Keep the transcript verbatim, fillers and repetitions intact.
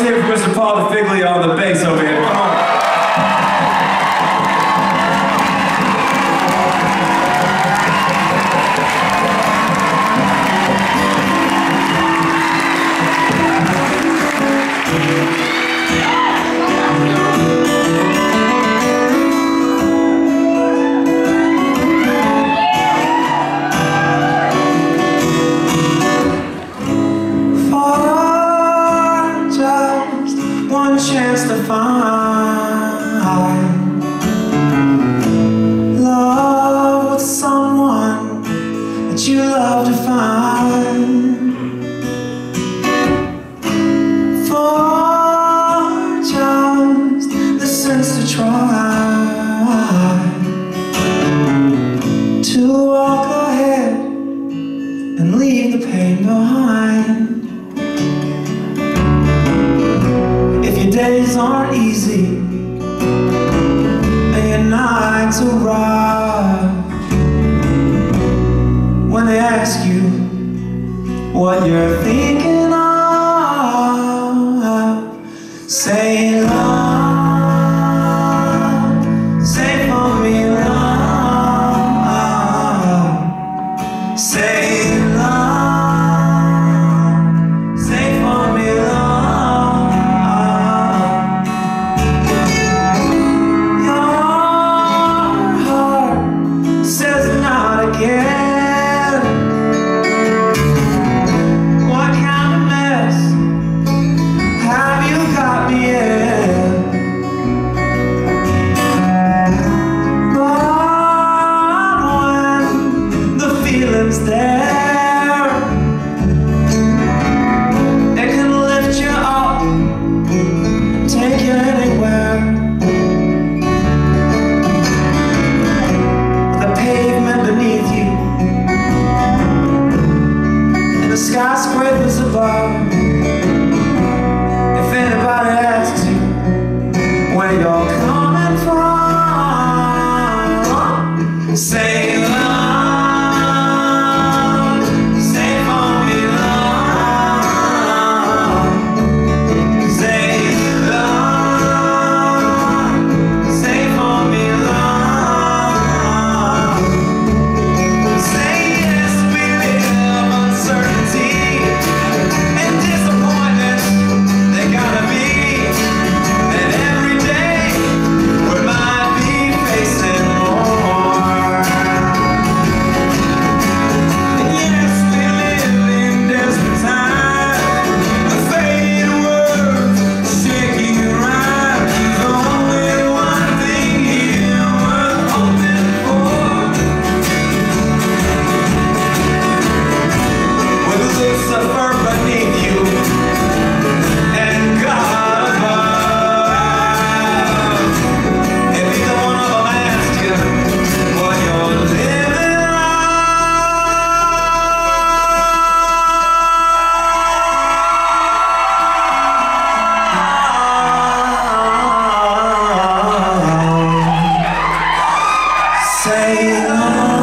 hear it for Mister Paul DeFiglia on the bass over here. Come on. Chance to find love with someone that you love to find, for just the sense to try to walk ahead and leave the pain behind. Days aren't easy and your nights are rough. When they ask you what you're thinking of, say love, say for me love, say love, say for me love. What kind of mess have you got me in? But when the feeling's there, it can lift you up, take you anywhere. The pavement beneath you, skyscrapers above. If anybody asks you where you're coming from, say love, say for me love, say love, say for me love, say yes, we live uncertainty. Say